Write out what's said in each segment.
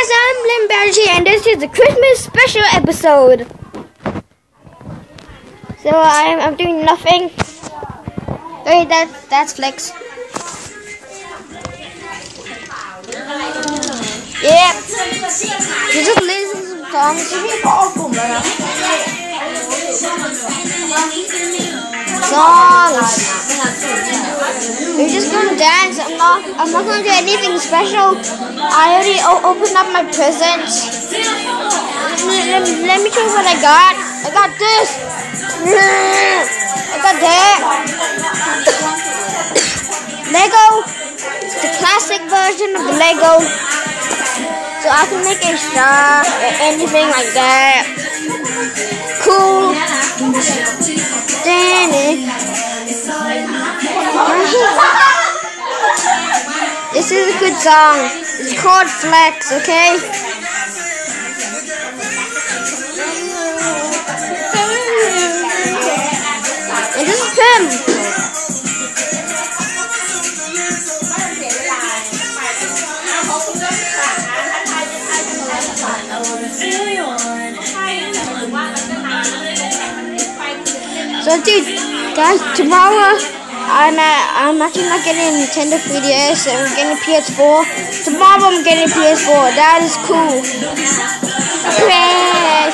guys, I'm Lim Bergy, and this is the Christmas special episode. So I'm doing nothing. Wait, that's Flex. Yep. You just listen to some songs. We're just gonna dance. I'm not gonna do anything special. I already opened up my presents. Let me show you what I got. I got this. I got that. Lego. It's the classic version of the Lego. So I can make a star or anything like that. Cool. This is a good song. It's called Flex, okay? And this is him. So dude, guys, tomorrow I'm actually not getting a Nintendo 3DS, I'm getting a PS4. Tomorrow I'm getting a PS4. That is cool. Crash.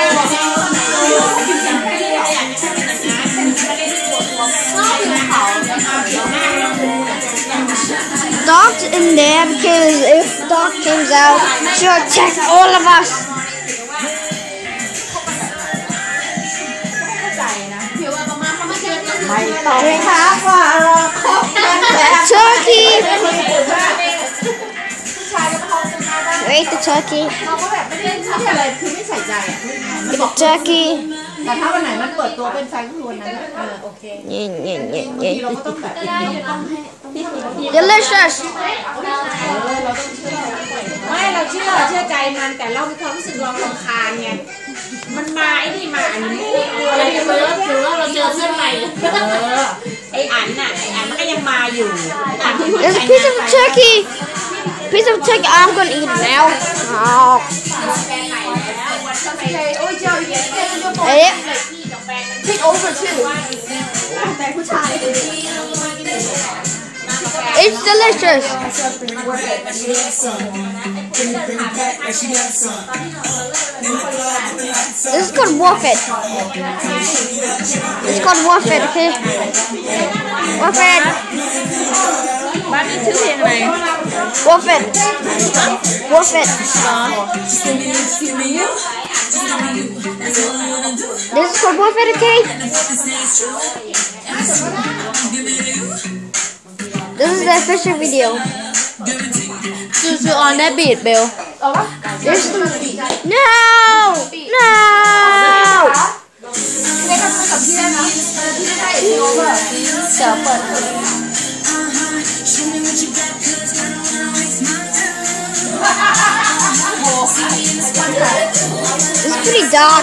Doc's in there because if Doc comes out, she'll attack all of us. Turkey! Wait, the turkey. The turkey. Delicious! ไม่เราเชื่อใจมันแต่เรามีความรู้สึกรำคาญไงมันมาไอ้นี่มาอันนี้อะไรกันเลยคือว่าเราเจอเพื่อนใหม่ไอ้อันมันก็ยังมาอยู่ There's a piece of turkey. Piece of turkey. I'm gonna eat it now. Oh. Take over too. It's delicious. This is called Warfed. It's called Warfed, okay? Warfed. Warfed. Warfed. This is called Warfed, okay? This is the official video. You on that beat, Bill. No! It's pretty dark.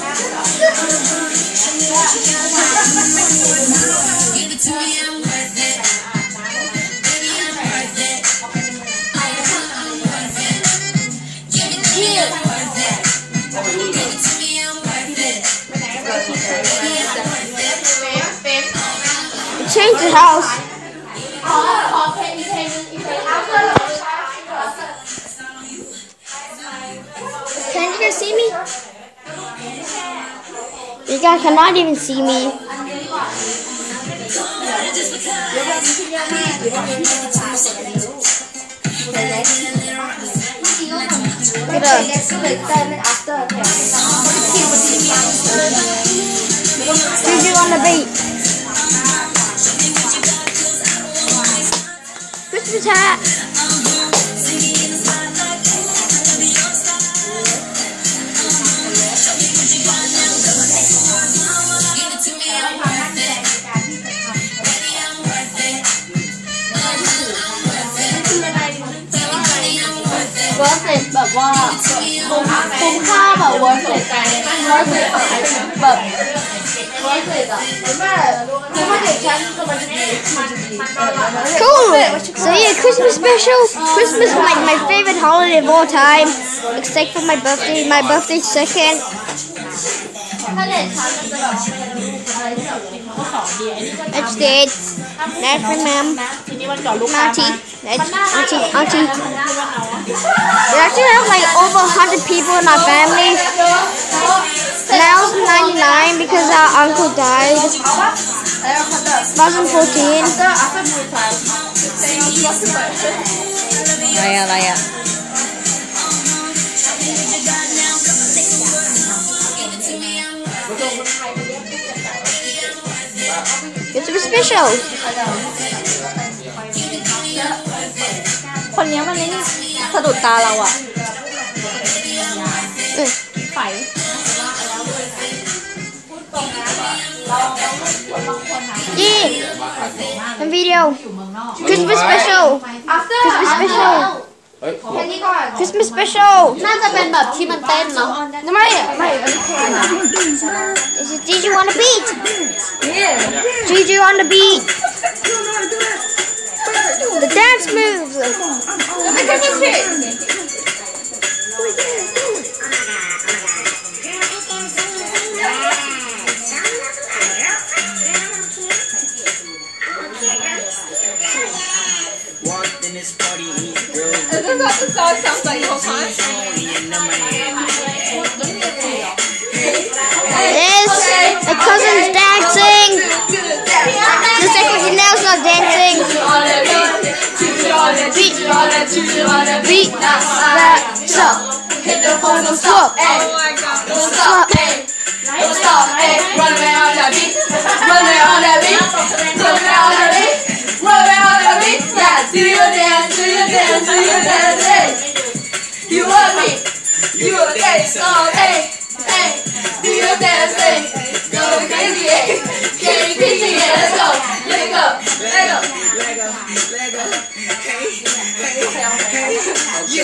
Change the house. Can you guys see me? You guys cannot even see me. Look at Juju on the beat. Christmas hat. เวิร์สเซ็ตแบบว่าคุ้มค่าแบบเวิร์สเซ็ตเวิร์สเซ็ตแบบเวิร์สเซ็ตอะ Cool. So yeah, Christmas special. Christmas is like my favorite holiday of all time, except for my birthday. My birthday's second. ถ้าเด็กฉันจะแบบอะไรที่แบบเขาสอนดีไอ้นี่ก็ That's Dad. That's my mom. ทีนี้วันก่อนลูก Auntie. That's Auntie. We actually have like over 100 people in our family. Now it's 99 because our uncle died. 2014. อะไรอะ Christmas special. คนนี้มันนี่สะดุดตาเราอะไฟ Yeah. A video. Christmas special. Christmas special. Christmas special. น่าจะเป็นแบบที่มันเต้นเนาะ This is Juju on the beat. Juju on the beat. The dance moves. Yes, my cousin's dancing. The second now's not dancing. Beat, beat, that's up. Hit the phone, don't stop, don't stop, don't stop, run around that beat, run around that beat, run around that beat, run around that beat, yeah, do your dance, do your dance, do your dance, hey, you want me, you a dance, oh, hey, hey, do your dance, hey, go crazy, hey, get crazy, yeah, let's go, let go, let go, let go, let go, hey, hey, hey, you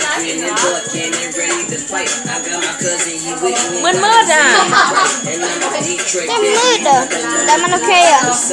มืดมืดอ่ะ Damn mood. Damn okay.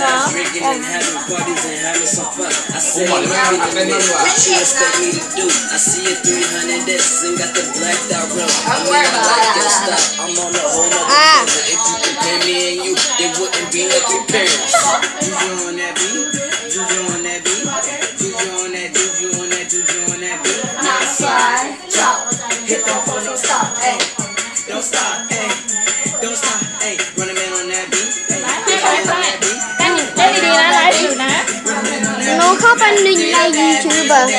หนูเข้าไปใน YouTube อ่ะ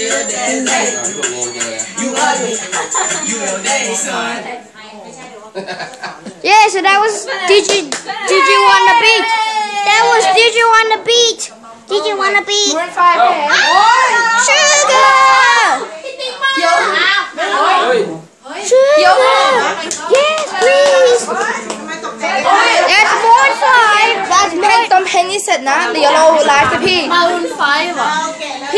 Yeah, so that was Digi on the beat. That was Digi on the beat. Digi on the beat. Sugar. Sugar. Yes, please. That's more five. That's more. ต้มเพลงนี้เสร็จนะเดี๋ยวเราไลฟ์กับพี่มารุนไฟว์อ่ะพี่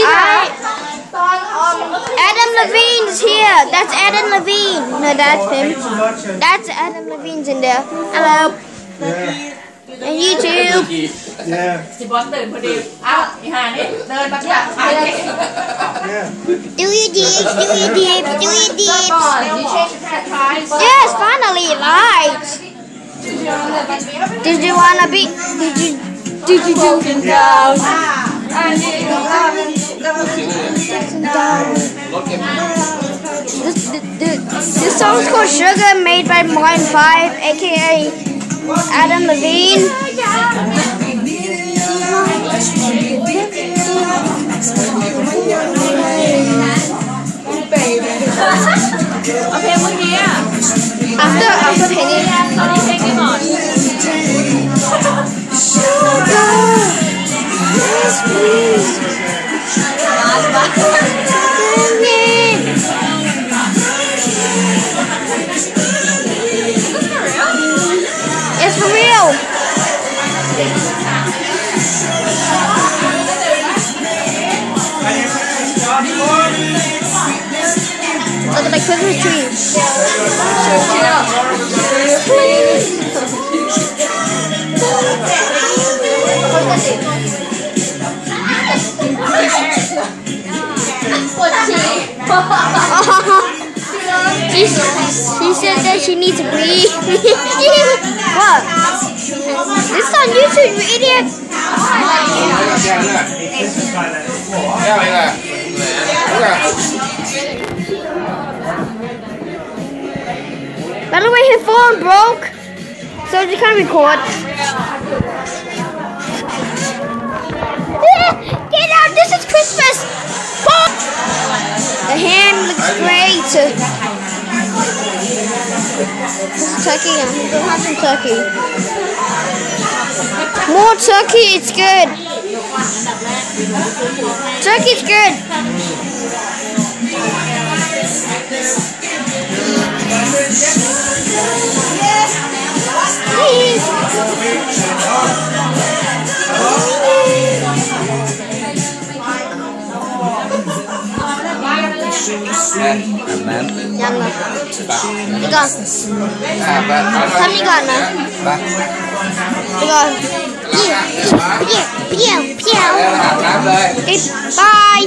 Adam Levine's here. That's Adam Levine. No, that's him. That's Adam Levine's in there. Hello. And you too. สิบอลตื่นพอดีอ้าวอีห่านี่เดินมาจากไทย Do your deeds. Do your deeds. Do your deeds. ก่อนนี่เช็คแค่ทาย Yes, finally, light. Did you wanna be? Did you do? down This song's called Sugar, made by Maroon 5, aka Adam Levine. เอาเพลงเมื่อกี้อ่ะ After Penny. ตอนนี้เพลงนี้ก่อน Sugar, yes please. It's for real. She said that she needs to breathe. What? This is on YouTube, you idiot. By the way, her phone broke, so she can't record. Get out! This is Christmas. The ham looks great. This is turkey. I'm gonna have some turkey. More turkey. It's good. Turkey's good. Yan na. Ika. Tell me God na. Ika. Pew. Pew. Pew. Bye.